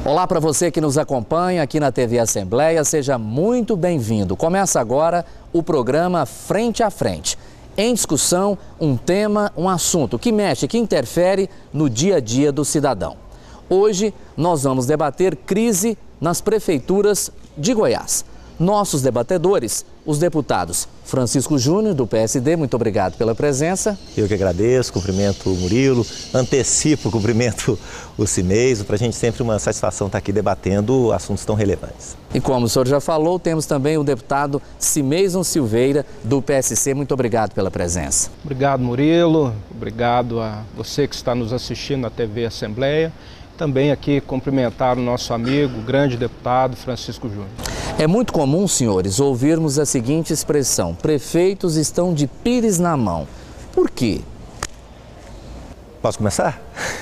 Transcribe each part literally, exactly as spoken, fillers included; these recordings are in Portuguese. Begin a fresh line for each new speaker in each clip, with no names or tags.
Olá para você que nos acompanha aqui na T V Assembleia, seja muito bem-vindo. Começa agora o programa Frente a Frente. Em discussão, um tema, um assunto que mexe, que interfere no dia a dia do cidadão. Hoje nós vamos debater crise nas prefeituras de Goiás. Nossos debatedores, os deputados Francisco Júnior, do P S D, muito obrigado pela presença.
Eu que agradeço, cumprimento o Murilo, antecipo, cumprimento o Cimeis. Para a gente sempre uma satisfação estar aqui debatendo assuntos tão relevantes.
E como o senhor já falou, temos também o deputado Cimeison Silveira, do P S C. Muito obrigado pela presença.
Obrigado, Murilo. Obrigado a você que está nos assistindo na T V Assembleia. Também aqui cumprimentar o nosso amigo, o grande deputado Francisco Júnior.
É muito comum, senhores, ouvirmos a seguinte expressão: prefeitos estão de pires na mão. Por quê?
Posso começar?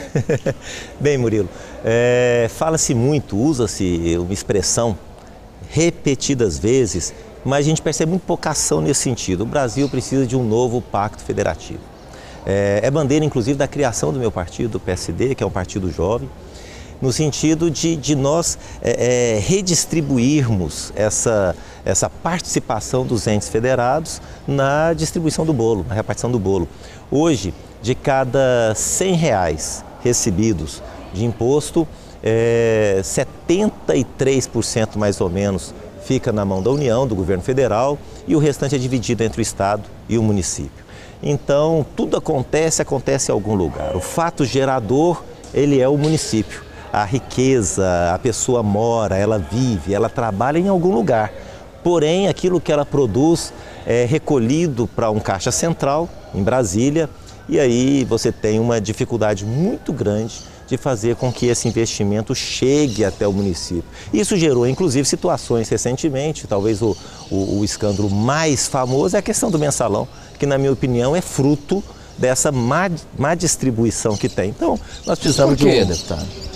Bem, Murilo, é, fala-se muito, usa-se uma expressão repetidas vezes, mas a gente percebe muito pouca ação nesse sentido. O Brasil precisa de um novo pacto federativo. É, é bandeira, inclusive, da criação do meu partido, o P S D, que é um partido jovem, no sentido de, de nós é, é, redistribuirmos essa, essa participação dos entes federados na distribuição do bolo, na repartição do bolo. Hoje, de cada cem reais recebidos de imposto, é, setenta e três por cento mais ou menos fica na mão da União, do governo federal, e o restante é dividido entre o Estado e o município. Então, tudo acontece, acontece em algum lugar. O fato gerador, ele é o município. A riqueza, a pessoa mora, ela vive, ela trabalha em algum lugar. Porém, aquilo que ela produz é recolhido para um caixa central, em Brasília, e aí você tem uma dificuldade muito grande de fazer com que esse investimento chegue até o município. Isso gerou, inclusive, situações recentemente, talvez o, o, o escândalo mais famoso é a questão do mensalão, que, na minha opinião, é fruto dessa má, má distribuição que tem. Então, nós precisamos
de... Por quê,
um...
deputado?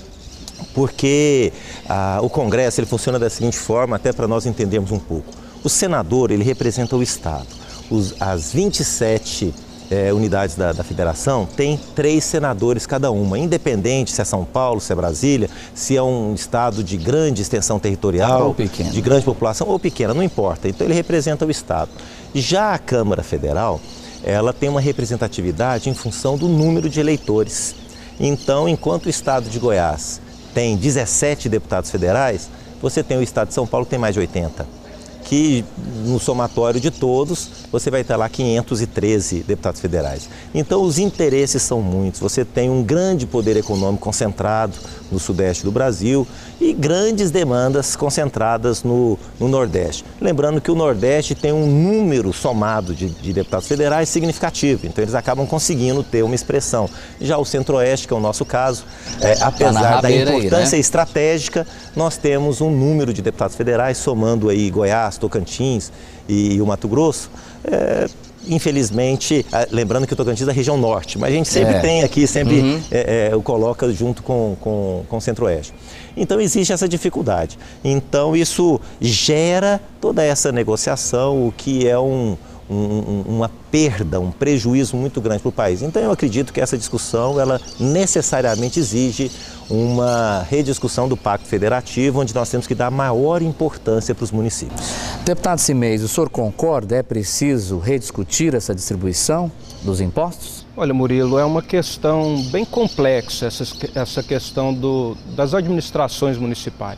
Porque ah, o Congresso ele funciona da seguinte forma, até para nós entendermos um pouco. O senador, ele representa o Estado. Os, as vinte e sete eh, unidades da, da federação têm três senadores cada uma, independente se é São Paulo, se é Brasília, se é um estado de grande extensão territorial,
ou pequeno,
de grande população ou pequena, não importa. Então ele representa o Estado. Já a Câmara Federal, ela tem uma representatividade em função do número de eleitores. Então, enquanto o estado de Goiás tem dezessete deputados federais, você tem o estado de São Paulo que tem mais de oitenta, que no somatório de todos você vai ter lá quinhentos e treze deputados federais. Então os interesses são muitos, você tem um grande poder econômico concentrado no sudeste do Brasil e grandes demandas concentradas no, no Nordeste. Lembrando que o Nordeste tem um número somado de, de deputados federais significativo, então eles acabam conseguindo ter uma expressão. Já o Centro-Oeste, que é o nosso caso, é, apesar da importância aí, né? estratégica, nós temos um número de deputados federais, somando aí Goiás, Tocantins e o Mato Grosso, é, infelizmente, lembrando que o Tocantins é da região norte, mas a gente sempre é. tem aqui, sempre uhum. é, é, o coloca junto com, com, com o Centro-Oeste. Então existe essa dificuldade. Então isso gera toda essa negociação, o que é um, um, uma perda, um prejuízo muito grande para o país. Então eu acredito que essa discussão, ela necessariamente exige uma rediscussão do Pacto Federativo, onde nós temos que dar maior importância para os municípios.
Deputado Cimeison, o senhor concorda? É preciso rediscutir essa distribuição dos impostos?
Olha, Murilo, é uma questão bem complexa essa, essa questão do, das administrações municipais.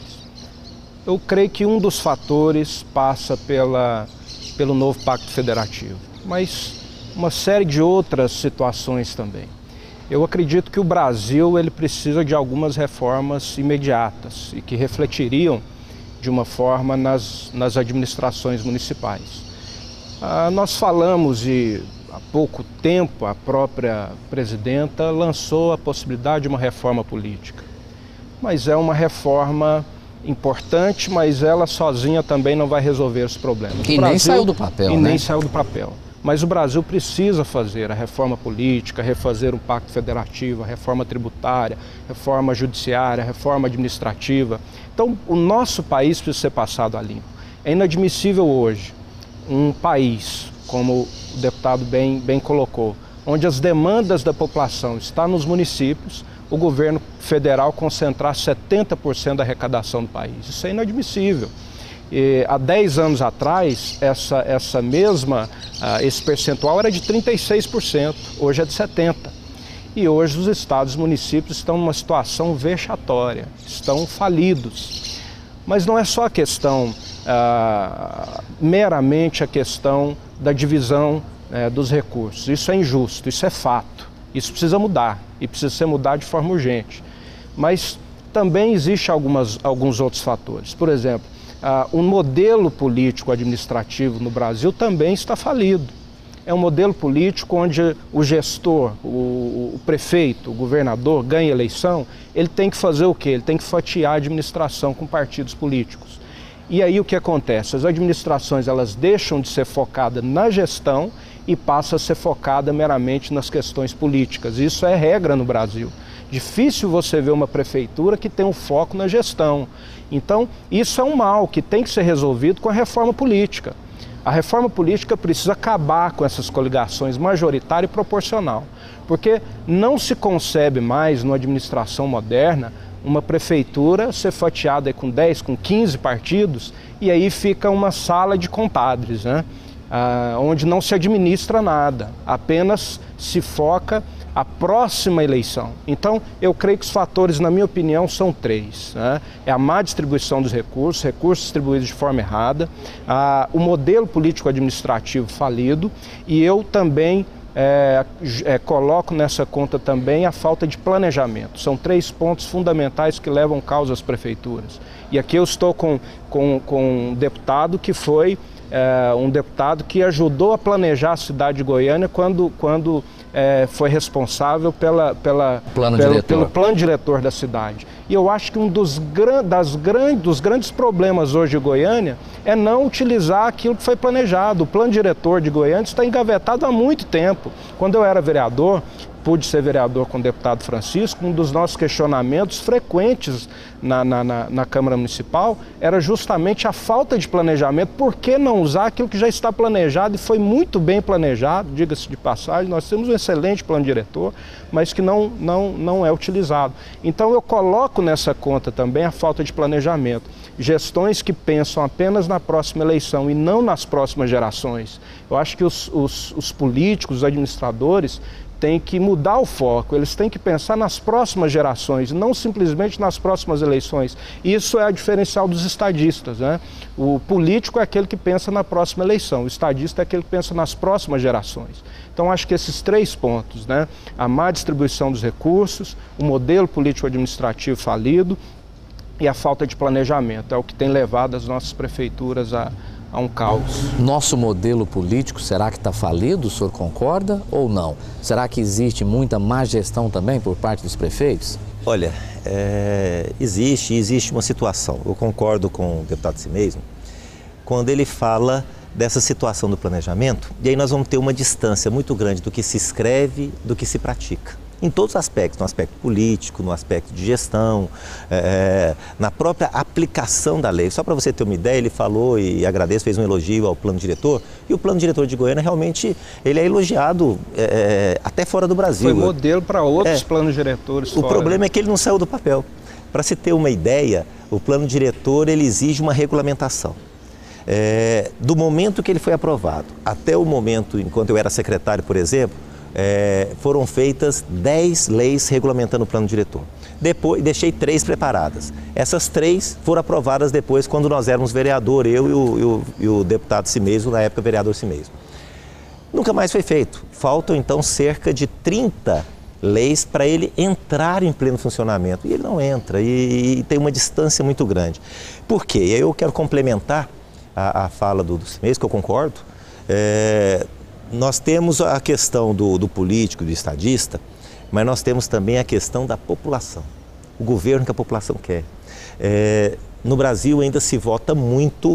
Eu creio que um dos fatores passa pela, pelo novo Pacto Federativo, mas uma série de outras situações também. Eu acredito que o Brasil ele precisa de algumas reformas imediatas e que refletiriam de uma forma nas, nas administrações municipais. Ah, nós falamos e há pouco tempo a própria presidenta lançou a possibilidade de uma reforma política. Mas é uma reforma importante, mas ela sozinha também não vai resolver os problemas.
E Brasil, nem saiu do papel,
E
né?
nem saiu do papel. Mas o Brasil precisa fazer a reforma política, refazer o Pacto Federativo, a reforma tributária, reforma judiciária, reforma administrativa. Então, o nosso país precisa ser passado a limpo. É inadmissível hoje um país, como o deputado bem, bem colocou, onde as demandas da população estão nos municípios, o governo federal concentrar setenta por cento da arrecadação do país. Isso é inadmissível. E, há dez anos atrás, essa, essa mesma, uh, esse percentual era de trinta e seis por cento, hoje é de setenta por cento. E hoje os estados e municípios estão numa situação vexatória, estão falidos. Mas não é só a questão, uh, meramente a questão da divisão uh, dos recursos. Isso é injusto, isso é fato. Isso precisa mudar e precisa ser mudado de forma urgente. Mas também existem algumas, alguns outros fatores. Por exemplo, uh, um modelo político-administrativo no Brasil também está falido. É um modelo político onde o gestor, o, o prefeito, o governador ganha eleição, ele tem que fazer o quê? Ele tem que fatiar a administração com partidos políticos. E aí o que acontece? As administrações elas deixam de ser focadas na gestão e passam a ser focadas meramente nas questões políticas. Isso é regra no Brasil. Difícil você ver uma prefeitura que tem um foco na gestão. Então, isso é um mal que tem que ser resolvido com a reforma política. A reforma política precisa acabar com essas coligações majoritária e proporcional, porque não se concebe mais, numa administração moderna, uma prefeitura ser fatiada com dez, com quinze partidos, e aí fica uma sala de compadres, né? Ah, onde não se administra nada, apenas se foca a próxima eleição. Então, eu creio que os fatores, na minha opinião, são três, né? É a má distribuição dos recursos, recursos distribuídos de forma errada, a, o modelo político-administrativo falido, e eu também é, é, coloco nessa conta também a falta de planejamento. São três pontos fundamentais que levam causa às prefeituras. E aqui eu estou com, com, com um deputado que foi é, um deputado que ajudou a planejar a cidade de Goiânia quando, quando É, foi responsável pela, pela,
plano
pelo, pelo plano diretor da cidade. E eu acho que um dos, gran, das gran, dos grandes problemas hoje de Goiânia é não utilizar aquilo que foi planejado. O plano diretor de Goiânia está engavetado há muito tempo. Quando eu era vereador, pude ser vereador com o deputado Francisco, um dos nossos questionamentos frequentes na, na, na, na Câmara Municipal era justamente a falta de planejamento. Por que não usar aquilo que já está planejado e foi muito bem planejado, diga-se de passagem, nós temos um excelente plano diretor, mas que não, não, não é utilizado. Então eu coloco nessa conta também a falta de planejamento. Gestões que pensam apenas na próxima eleição e não nas próximas gerações. Eu acho que os, os, os políticos, os administradores, têm que mudar o foco, eles têm que pensar nas próximas gerações, não simplesmente nas próximas eleições. Isso é a diferencial dos estadistas, né? O político é aquele que pensa na próxima eleição, o estadista é aquele que pensa nas próximas gerações. Então acho que esses três pontos, né? A má distribuição dos recursos, o modelo político-administrativo falido e a falta de planejamento é o que tem levado as nossas prefeituras a a um caos.
Nosso modelo político, será que está falido? O senhor concorda ou não? Será que existe muita má gestão também por parte dos prefeitos?
Olha, é, existe, existe uma situação. Eu concordo com o deputado si mesmo, quando ele fala dessa situação do planejamento, e aí nós vamos ter uma distância muito grande do que se escreve, do que se pratica. Em todos os aspectos, no aspecto político, no aspecto de gestão, é, na própria aplicação da lei. Só para você ter uma ideia, ele falou e agradeço, fez um elogio ao plano diretor, e o plano diretor de Goiânia realmente ele é elogiado é, até fora do Brasil.
Foi modelo para outros é, planos diretores.
O fora, problema né? é que ele não saiu do papel. Para se ter uma ideia, o plano diretor ele exige uma regulamentação. É, do momento que ele foi aprovado até o momento, enquanto eu era secretário, por exemplo, É, foram feitas dez leis regulamentando o plano diretor. Depois, deixei três preparadas. Essas três foram aprovadas depois, quando nós éramos vereador, eu e o, e o, e o deputado si mesmo, na época vereador si mesmo. Nunca mais foi feito. Faltam, então, cerca de trinta leis para ele entrar em pleno funcionamento. E ele não entra, e, e tem uma distância muito grande. Por quê? E aí eu quero complementar a, a fala do, do si mesmo, que eu concordo. É, Nós temos a questão do, do político, do estadista, mas nós temos também a questão da população, o governo que a população quer. É, no Brasil ainda se vota muito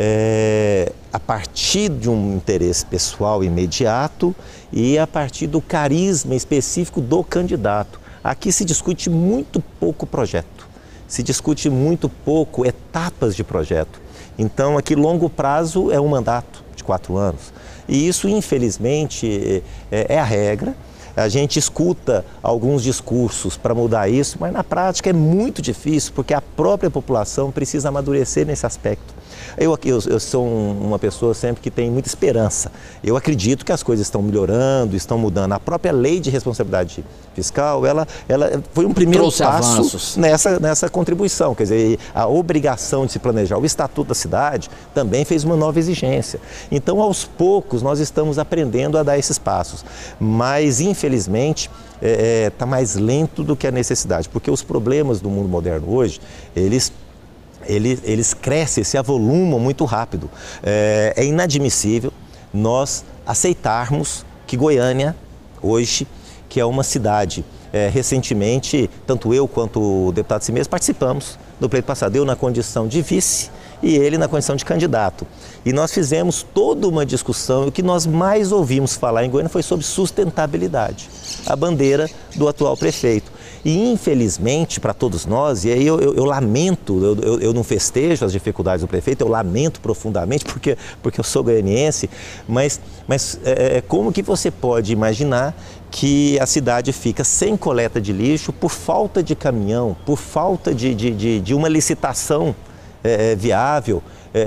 é, a partir de um interesse pessoal imediato e a partir do carisma específico do candidato. Aqui se discute muito pouco projeto, se discute muito pouco etapas de projeto. Então aqui longo prazo é um mandato de quatro anos. E isso, infelizmente, é, é a regra. A gente escuta alguns discursos para mudar isso, mas na prática é muito difícil, porque a própria população precisa amadurecer nesse aspecto. Eu, eu, eu sou uma pessoa sempre que tem muita esperança. Eu acredito que as coisas estão melhorando, estão mudando. A própria lei de responsabilidade fiscal, ela, ela foi um primeiro
Trouxe
passo
avanços.
nessa, nessa contribuição. Quer dizer, a obrigação de se planejar. O Estatuto da Cidade também fez uma nova exigência. Então, aos poucos, nós estamos aprendendo a dar esses passos. Mas, infelizmente, está é, mais lento do que a necessidade. Porque os problemas do mundo moderno hoje, eles... Eles, eles crescem, se avolumam muito rápido. É, é inadmissível nós aceitarmos que Goiânia, hoje, que é uma cidade, é, recentemente, tanto eu quanto o deputado Cimes participamos do pleito passado, eu na condição de vice e ele na condição de candidato. E nós fizemos toda uma discussão, e o que nós mais ouvimos falar em Goiânia foi sobre sustentabilidade, a bandeira do atual prefeito. E infelizmente para todos nós, e aí eu, eu, eu lamento, eu, eu, eu não festejo as dificuldades do prefeito, eu lamento profundamente porque, porque eu sou goianiense, mas, mas é, como que você pode imaginar que a cidade fica sem coleta de lixo por falta de caminhão, por falta de, de, de, de uma licitação é, viável?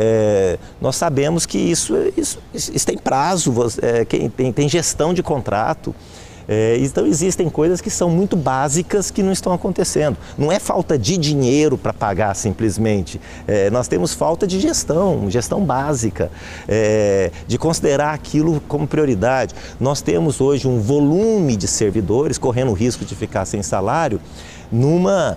É, nós sabemos que isso, isso, isso tem prazo, é, tem, tem gestão de contrato. É, então existem coisas que são muito básicas que não estão acontecendo. Não é falta de dinheiro para pagar simplesmente, é, nós temos falta de gestão, gestão básica, é, de considerar aquilo como prioridade. Nós temos hoje um volume de servidores correndo o risco de ficar sem salário, numa,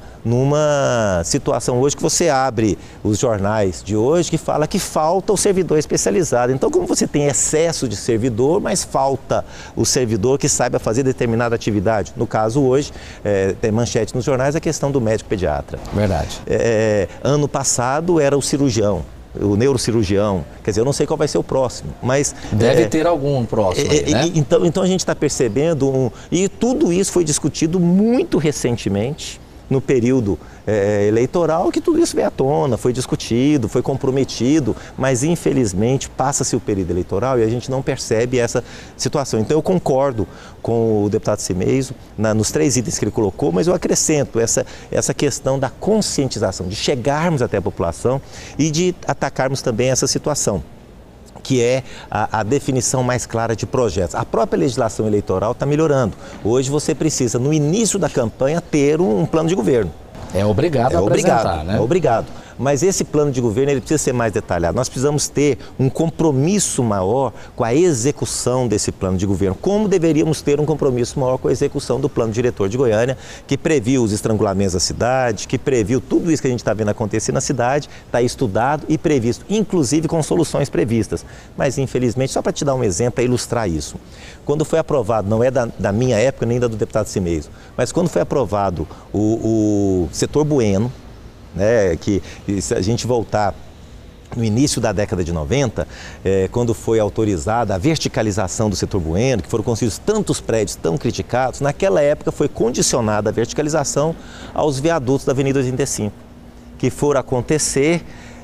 numa situação hoje que você abre os jornais de hoje que fala que falta o servidor especializado. Então, como você tem excesso de servidor, mas falta o servidor que saiba fazer determinada atividade. No caso hoje, é, tem manchete nos jornais a questão do médico pediatra.
Verdade.
É, ano passado era o cirurgião, o neurocirurgião, quer dizer, eu não sei qual vai ser o próximo, mas...
Deve
é,
ter algum próximo aí,
é,
né?
Então, então a gente está percebendo, um, e tudo isso foi discutido muito recentemente, no período é, eleitoral, que tudo isso veio à tona, foi discutido, foi comprometido, mas infelizmente passa-se o período eleitoral e a gente não percebe essa situação. Então eu concordo com o deputado Cimes na, nos três itens que ele colocou, mas eu acrescento essa, essa questão da conscientização, de chegarmos até a população e de atacarmos também essa situação, que é a, a definição mais clara de projetos. A própria legislação eleitoral está melhorando. Hoje você precisa, no início da campanha, ter um, um plano de governo.
É obrigado
é
a
obrigado,
apresentar, né?
É obrigado. Mas esse plano de governo ele precisa ser mais detalhado. Nós precisamos ter um compromisso maior com a execução desse plano de governo, como deveríamos ter um compromisso maior com a execução do plano diretor de Goiânia, que previu os estrangulamentos da cidade, que previu tudo isso que a gente está vendo acontecer na cidade, está estudado e previsto, inclusive com soluções previstas. Mas, infelizmente, só para te dar um exemplo, para ilustrar isso, quando foi aprovado, não é da, da minha época nem da do deputado Cimes, mas quando foi aprovado o, o setor Bueno, né, que se a gente voltar no início da década de noventa, é, quando foi autorizada a verticalização do setor Bueno, que foram construídos tantos prédios tão criticados, naquela época foi condicionada a verticalização aos viadutos da Avenida oitenta e cinco, que foram acontecer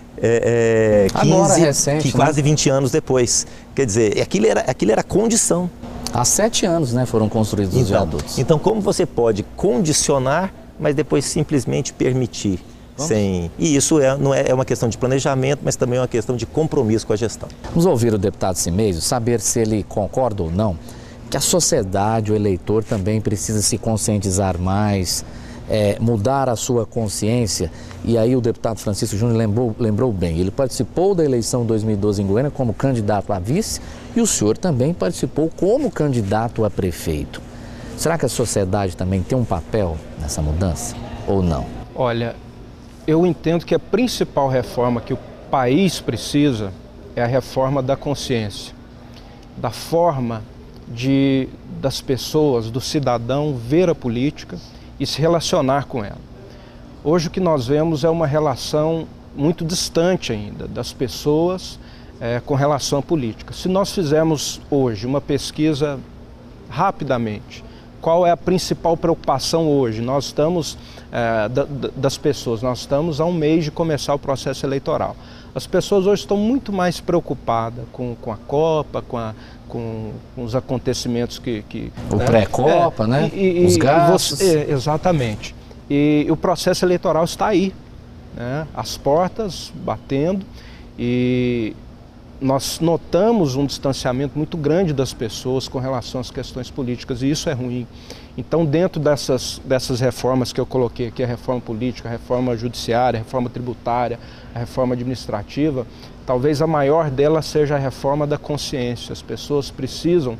é, é, quinze,
Agora, recente,
que quase né? vinte anos depois. Quer dizer, aquilo era, aquilo era condição.
Há sete anos, né, foram construídos os
então,
viadutos.
Então, como você pode condicionar, mas depois simplesmente permitir? Sem... E isso é, não é, é uma questão de planejamento, mas também é uma questão de compromisso com a gestão.
Vamos ouvir o deputado Cimes, saber se ele concorda ou não, que a sociedade, o eleitor também precisa se conscientizar mais, é, mudar a sua consciência. E aí o deputado Francisco Júnior lembrou, lembrou bem, ele participou da eleição de dois mil e doze em Goiânia como candidato a vice e o senhor também participou como candidato a prefeito. Será que a sociedade também tem um papel nessa mudança ou não?
Olha, eu entendo que a principal reforma que o país precisa é a reforma da consciência, da forma de, das pessoas, do cidadão ver a política e se relacionar com ela. Hoje o que nós vemos é uma relação muito distante ainda das pessoas é, com relação à política. Se nós fizermos hoje uma pesquisa rapidamente, qual é a principal preocupação hoje? Nós estamos, é, da, das pessoas, nós estamos a um mês de começar o processo eleitoral. As pessoas hoje estão muito mais preocupadas com, com a Copa, com, a, com, com os acontecimentos que... que
o
né?
pré-Copa, é, né?
E,
os
e,
gastos.
E você, é, exatamente. E, e o processo eleitoral está aí, né? As portas batendo, e nós notamos um distanciamento muito grande das pessoas com relação às questões políticas, e isso é ruim. Então, dentro dessas, dessas reformas que eu coloquei aqui, a reforma política, a reforma judiciária, a reforma tributária, a reforma administrativa, talvez a maior delas seja a reforma da consciência. As pessoas precisam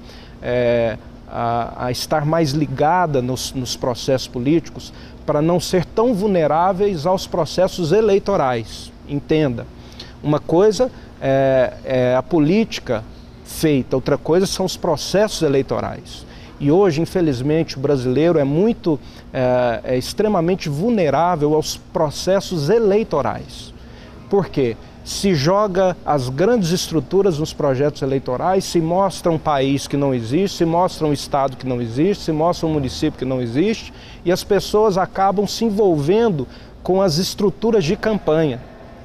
é, a, a estar mais ligadas nos, nos processos políticos para não ser tão vulneráveis aos processos eleitorais. Entenda, uma coisa é, é a política feita, outra coisa são os processos eleitorais. E hoje, infelizmente, o brasileiro é muito, é, é extremamente vulnerável aos processos eleitorais. Por quê? Se joga as grandes estruturas nos projetos eleitorais, se mostra um país que não existe, se mostra um estado que não existe, se mostra um município que não existe, e as pessoas acabam se envolvendo com as estruturas de campanha.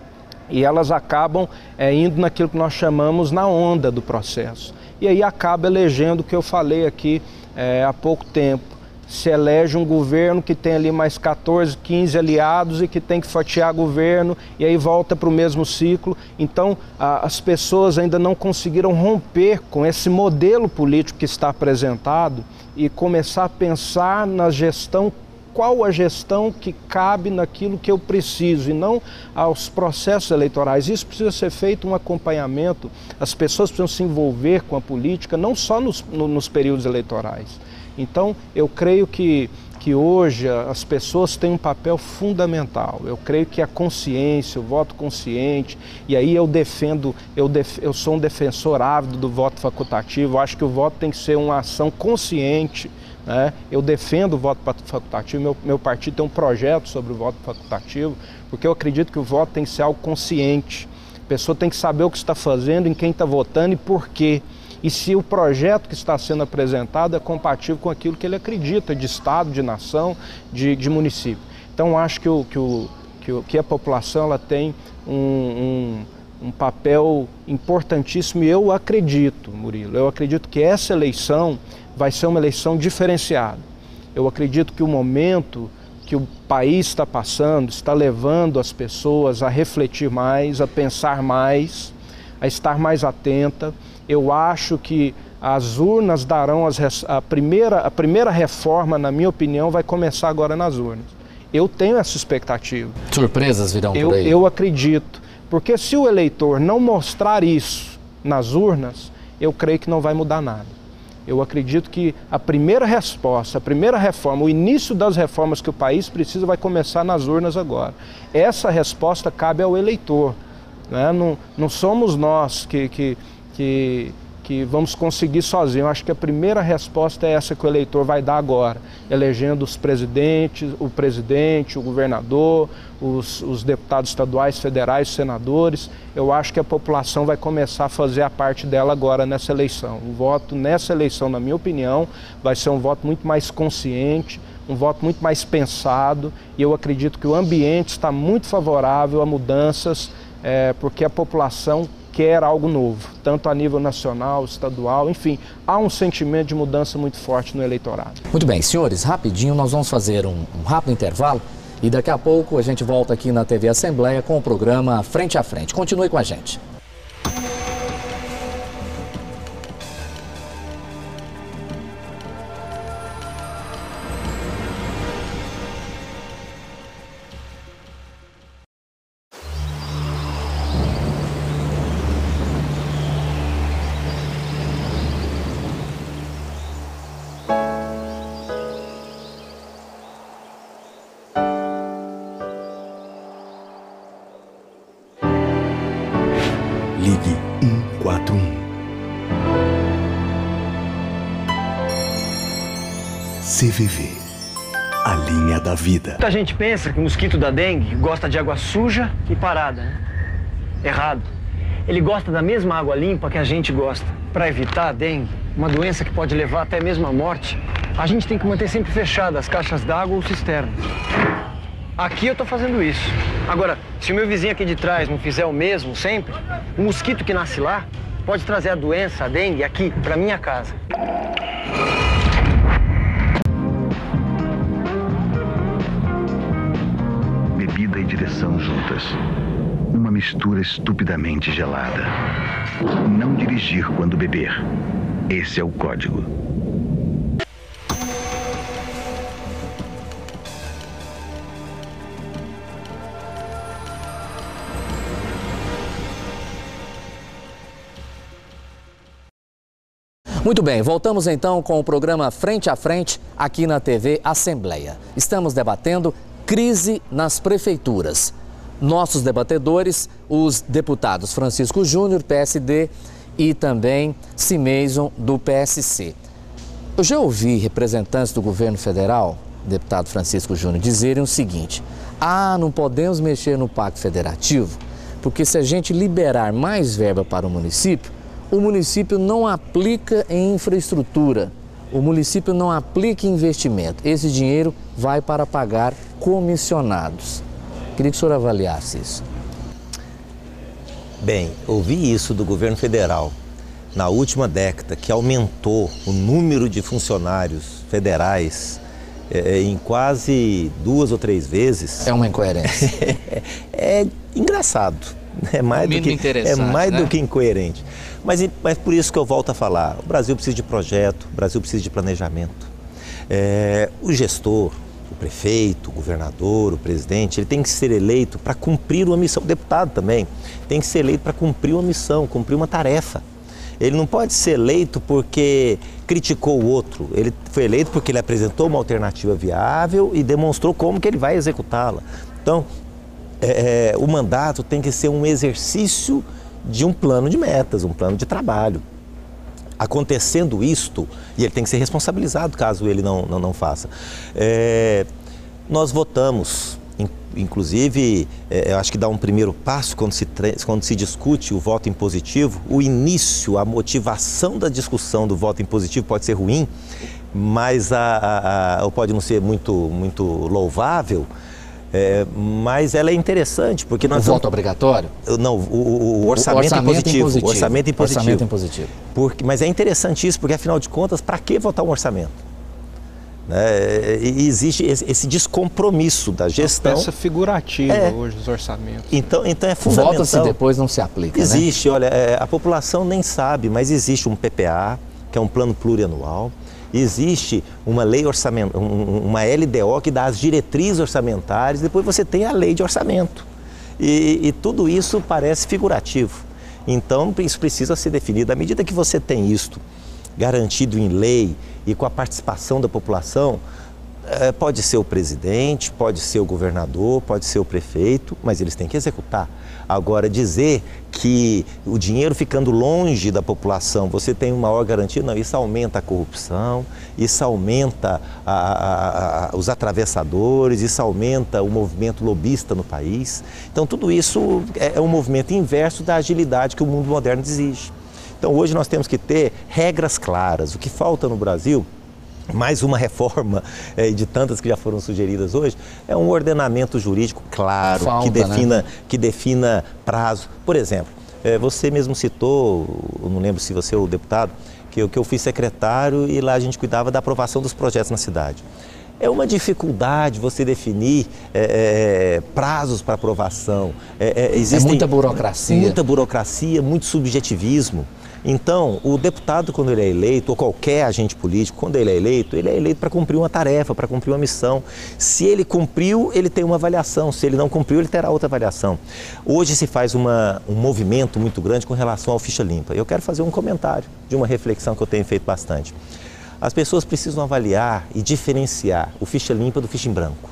E elas acabam é, indo naquilo que nós chamamos na onda do processo. E aí acaba elegendo o que eu falei aqui é, há pouco tempo. Se elege um governo que tem ali mais quatorze, quinze aliados e que tem que fatiar governo, e aí volta para o mesmo ciclo. Então, a, as pessoas ainda não conseguiram romper com esse modelo político que está apresentado e começar a pensar na gestão, qual a gestão que cabe naquilo que eu preciso e não aos processos eleitorais. Isso precisa ser feito um acompanhamento, as pessoas precisam se envolver com a política, não só nos, no, nos períodos eleitorais. Então, eu creio que, que hoje as pessoas têm um papel fundamental. Eu creio que a consciência, o voto consciente, e aí eu defendo, eu, def, eu sou um defensor ávido do voto facultativo. Eu acho que o voto tem que ser uma ação consciente, né? Eu defendo o voto facultativo, meu, meu partido tem um projeto sobre o voto facultativo, porque eu acredito que o voto tem que ser algo consciente. A pessoa tem que saber o que está fazendo, em quem está votando e por quê. E se o projeto que está sendo apresentado é compatível com aquilo que ele acredita, de Estado, de nação, de, de município. Então, acho que, o, que, o, que, o, que a população ela tem um, um, um papel importantíssimo, e eu acredito, Murilo, eu acredito que essa eleição vai ser uma eleição diferenciada. Eu acredito que o momento que o país está passando está levando as pessoas a refletir mais, a pensar mais, a estar mais atenta. Eu acho que as urnas darão as, a, primeira, a primeira reforma, na minha opinião, vai começar agora nas urnas. Eu tenho essa expectativa.
Surpresas virão
eu,
por aí?
Eu acredito. Porque se o eleitor não mostrar isso nas urnas, eu creio que não vai mudar nada. Eu acredito que a primeira resposta, a primeira reforma, o início das reformas que o país precisa vai começar nas urnas agora. Essa resposta cabe ao eleitor, né? Não, não somos nós que... que Que, que vamos conseguir sozinhos. Eu acho que a primeira resposta é essa que o eleitor vai dar agora, elegendo os presidentes, o presidente, o governador, os, os deputados estaduais, federais, senadores. Eu acho que a população vai começar a fazer a parte dela agora nessa eleição. O voto nessa eleição, na minha opinião, vai ser um voto muito mais consciente, um voto muito mais pensado, e eu acredito que o ambiente está muito favorável a mudanças, é, porque a população quer algo novo, tanto a nível nacional, estadual, enfim, há um sentimento de mudança muito forte no eleitorado.
Muito bem, senhores, rapidinho nós vamos fazer um, um rápido intervalo e daqui a pouco a gente volta aqui na T V Assembleia com o programa Frente a Frente. Continue com a gente.
Ligue um quatro um. C V V, a linha da vida.
Muita gente pensa que o mosquito da dengue gosta de água suja e parada, né? Errado. Ele gosta da mesma água limpa que a gente gosta. Para evitar a dengue, uma doença que pode levar até mesmo à morte, a gente tem que manter sempre fechadas as caixas d'água ou cisternas. Aqui eu tô fazendo isso. Agora, se o meu vizinho aqui de trás não fizer o mesmo sempre, o mosquito que nasce lá pode trazer a doença, a dengue, aqui, pra minha casa.
Bebida e direção juntas. Uma mistura estupidamente gelada. Não dirigir quando beber. Esse é o código.
Muito bem, voltamos então com o programa Frente a Frente aqui na T V Assembleia. Estamos debatendo crise nas prefeituras. Nossos debatedores, os deputados Francisco Júnior, P S D, e também Cimeison, do P S C. Eu já ouvi representantes do governo federal, deputado Francisco Júnior, dizerem o seguinte: ah, não podemos mexer no Pacto Federativo, porque se a gente liberar mais verba para o município, o município não aplica em infraestrutura, o município não aplica em investimento. Esse dinheiro vai para pagar comissionados. Queria que o senhor avaliasse isso.
Bem, ouvi isso do governo federal na última década, que aumentou o número de funcionários federais é, em quase duas ou três vezes.
É uma incoerência.
é, é engraçado. É mais, do que, é mais né? do que incoerente. Mas, mas por isso que eu volto a falar, o Brasil precisa de projeto, o Brasil precisa de planejamento. É, o gestor, o prefeito, o governador, o presidente, ele tem que ser eleito para cumprir uma missão. O deputado também tem que ser eleito para cumprir uma missão, cumprir uma tarefa. Ele não pode ser eleito porque criticou o outro. Ele foi eleito porque ele apresentou uma alternativa viável e demonstrou como que ele vai executá-la. Então, é, é, o mandato tem que ser um exercício de um plano de metas, um plano de trabalho. Acontecendo isto, e ele tem que ser responsabilizado caso ele não, não, não faça. É, nós votamos, inclusive, é, eu acho que dá um primeiro passo quando se, quando se discute o voto impositivo. O início, a motivação da discussão do voto impositivo pode ser ruim, mas a, a, a, ou pode não ser muito, muito louvável. É, mas ela é interessante porque nós
o voto vamos... obrigatório?
Não, o, o, o, orçamento, o orçamento impositivo, impositivo. Orçamento impositivo.
Orçamento impositivo.
Porque, mas é interessante isso porque, afinal de contas, para que votar um orçamento? É, existe esse, esse descompromisso da gestão.
Uma peça figurativa
é.
hoje os orçamentos.
Então, então é fundamental.
Vota-se depois não se aplica.
Existe,
né?
olha, é, a população nem sabe, mas existe um P P A, que é um plano plurianual. Existe uma lei orçamentária, uma L D O que dá as diretrizes orçamentárias, depois você tem a lei de orçamento. E, e tudo isso parece figurativo. Então, isso precisa ser definido. À medida que você tem isto garantido em lei e com a participação da população, é, pode ser o presidente, pode ser o governador, pode ser o prefeito, mas eles têm que executar. Agora, dizer que o dinheiro ficando longe da população, você tem uma maior garantia, não, isso aumenta a corrupção, isso aumenta a, a, a, os atravessadores, isso aumenta o movimento lobista no país. Então, tudo isso é, é um movimento inverso da agilidade que o mundo moderno exige. Então, hoje nós temos que ter regras claras. O que falta no Brasil, mais uma reforma é, de tantas que já foram sugeridas hoje, é um ordenamento jurídico claro, Falta, que, defina, né? que defina prazo. Por exemplo, é, você mesmo citou, não lembro se você é o deputado, que eu, que eu fui secretário e lá a gente cuidava da aprovação dos projetos na cidade. É uma dificuldade você definir é, é, prazos para aprovação. É, é,
existem, é muita burocracia.
Muita burocracia, muito subjetivismo. Então, o deputado, quando ele é eleito, ou qualquer agente político, quando ele é eleito, ele é eleito para cumprir uma tarefa, para cumprir uma missão. Se ele cumpriu, ele tem uma avaliação. Se ele não cumpriu, ele terá outra avaliação. Hoje se faz uma, um movimento muito grande com relação ao ficha limpa. Eu quero fazer um comentário de uma reflexão que eu tenho feito bastante. As pessoas precisam avaliar e diferenciar o ficha limpa do ficha em branco.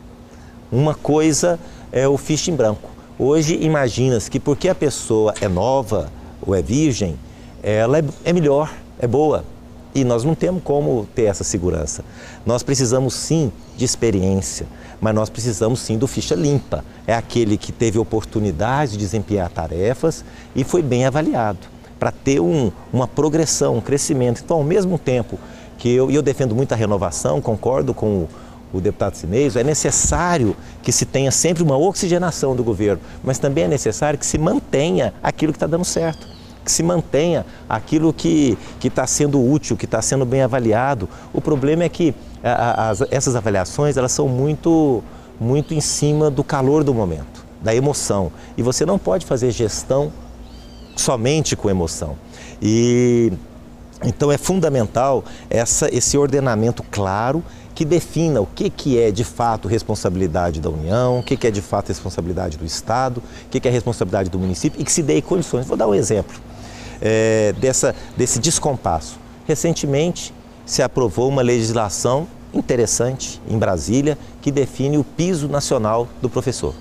Uma coisa é o ficha em branco. Hoje, imagina-se que porque a pessoa é nova ou é virgem, ela é, é melhor, é boa. E nós não temos como ter essa segurança. Nós precisamos sim de experiência, mas nós precisamos sim do ficha limpa. É aquele que teve oportunidade de desempenhar tarefas e foi bem avaliado, para ter um, uma progressão, um crescimento. Então, ao mesmo tempo que eu, eu defendo muito a renovação, concordo com o, o deputado Cineiro, é necessário que se tenha sempre uma oxigenação do governo, mas também é necessário que se mantenha aquilo que está dando certo, que se mantenha aquilo que está sendo útil, que está sendo bem avaliado. O problema é que a, a, as, essas avaliações elas são muito, muito em cima do calor do momento, da emoção, e você não pode fazer gestão somente com emoção. E então é fundamental essa, esse ordenamento claro que defina o que, que é de fato responsabilidade da União, o que, que é de fato responsabilidade do Estado, o que, que é responsabilidade do município e que se dê condições. Vou dar um exemplo é, dessa, desse descompasso. Recentemente se aprovou uma legislação interessante em Brasília que define o piso nacional do professor.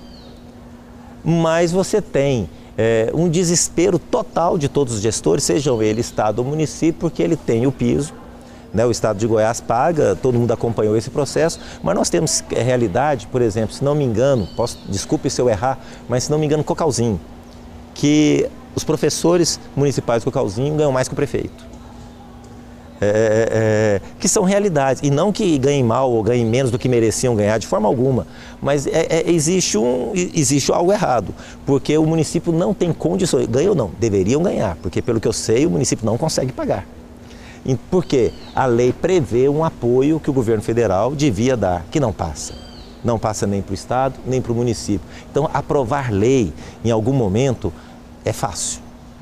Mas você tem é, um desespero total de todos os gestores, sejam ele Estado ou município, porque ele tem o piso. O Estado de Goiás paga, todo mundo acompanhou esse processo, mas nós temos realidade, por exemplo, se não me engano, posso, desculpe se eu errar, mas se não me engano, Cocalzinho, que os professores municipais de Cocalzinho ganham mais que o prefeito. É, é, que são realidades, e não que ganhem mal ou ganhem menos do que mereciam ganhar de forma alguma, mas é, é, existe, um, existe algo errado, porque o município não tem condições, ganham ou não, deveriam ganhar, porque pelo que eu sei o município não consegue pagar. Porque a lei prevê um apoio que o governo federal devia dar, que não passa. Não passa nem para o Estado, nem para o município. Então, aprovar lei em algum momento é fácil.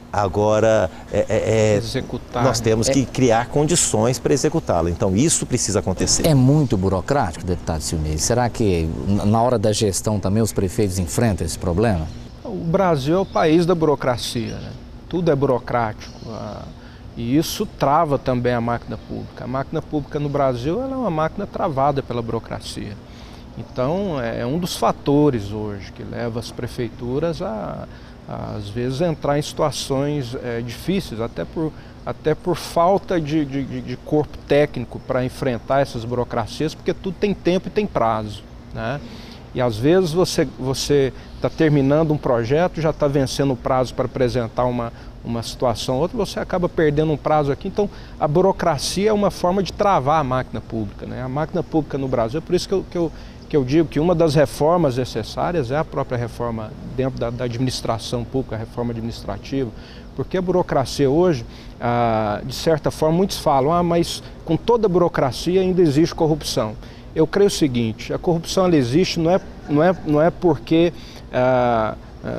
Agora, é, é,
executar,
nós temos
é...
que criar condições para executá-la. Então, isso precisa acontecer.
É muito burocrático, deputado Silnei? Será que na hora da gestão também os prefeitos enfrentam esse problema?
O Brasil é o país da burocracia, né? Tudo é burocrático. A... E isso trava também a máquina pública. A máquina pública no Brasil ela é uma máquina travada pela burocracia. Então, é um dos fatores hoje que leva as prefeituras a, a às vezes, entrar em situações é, difíceis, até por, até por falta de, de, de corpo técnico para enfrentar essas burocracias, porque tudo tem tempo e tem prazo, né? E às vezes você você está terminando um projeto, já está vencendo o prazo para apresentar uma, uma situação ou outra, você acaba perdendo um prazo aqui. Então a burocracia é uma forma de travar a máquina pública, né? A máquina pública no Brasil, é por isso que eu, que eu, que eu digo que uma das reformas necessárias é a própria reforma dentro da, da administração pública, a reforma administrativa, porque a burocracia hoje, ah, de certa forma, muitos falam, ah, mas com toda a burocracia ainda existe corrupção. Eu creio o seguinte, a corrupção ela existe não é, não é, não é porque ah,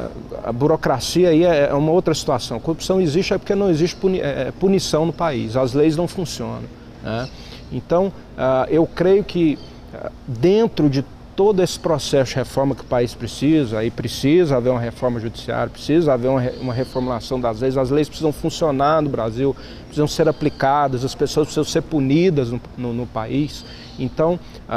a burocracia aí é uma outra situação. A corrupção existe é porque não existe puni, é, punição no país, as leis não funcionam, né? Então, ah, eu creio que ah, dentro de todo esse processo de reforma que o país precisa, aí precisa haver uma reforma judiciária, precisa haver uma, uma reformulação das leis, as leis precisam funcionar no Brasil, precisam ser aplicadas, as pessoas precisam ser punidas no, no, no país. Então,